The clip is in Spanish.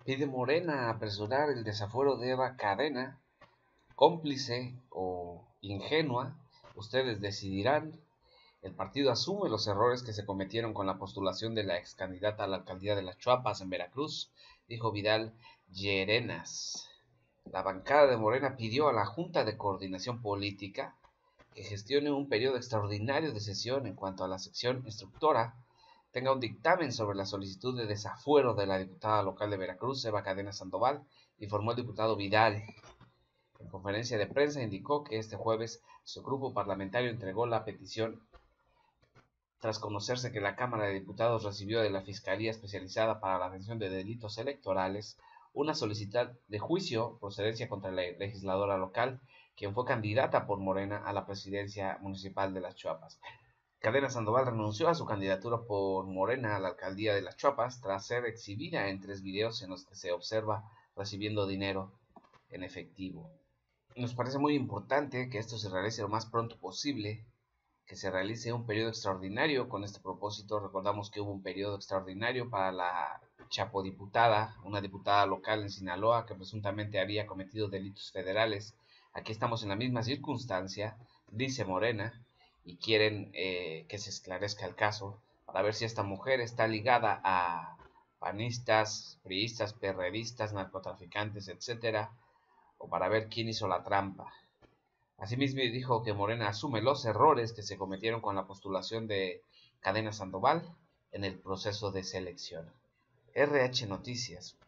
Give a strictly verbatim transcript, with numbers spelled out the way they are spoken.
Pide Morena apresurar el desafuero de Eva Cadena, cómplice o ingenua, ustedes decidirán. El partido asume los errores que se cometieron con la postulación de la ex candidata a la alcaldía de Las Chuapas en Veracruz, dijo Vidal Llerenas. La bancada de Morena pidió a la Junta de Coordinación Política que gestione un periodo extraordinario de sesión en cuanto a la sección instructora tenga un dictamen sobre la solicitud de desafuero de la diputada local de Veracruz, Eva Cadena Sandoval, informó el diputado Vidal. En conferencia de prensa indicó que este jueves su grupo parlamentario entregó la petición tras conocerse que la Cámara de Diputados recibió de la Fiscalía Especializada para la Atención de Delitos Electorales una solicitud de juicio procedencia contra la legisladora local, quien fue candidata por Morena a la presidencia municipal de Las Chuapas. Cadena Sandoval renunció a su candidatura por Morena a la alcaldía de Las Chuapas tras ser exhibida en tres videos en los que se observa recibiendo dinero en efectivo. Nos parece muy importante que esto se realice lo más pronto posible, que se realice un periodo extraordinario con este propósito. Recordamos que hubo un periodo extraordinario para la chapodiputada, una diputada local en Sinaloa que presuntamente había cometido delitos federales. Aquí estamos en la misma circunstancia, dice Morena, y quieren eh, que se esclarezca el caso para ver si esta mujer está ligada a panistas, priistas, perredistas, narcotraficantes, etcétera, o para ver quién hizo la trampa. Asimismo dijo que Morena asume los errores que se cometieron con la postulación de Cadena Sandoval en el proceso de selección. R H Noticias.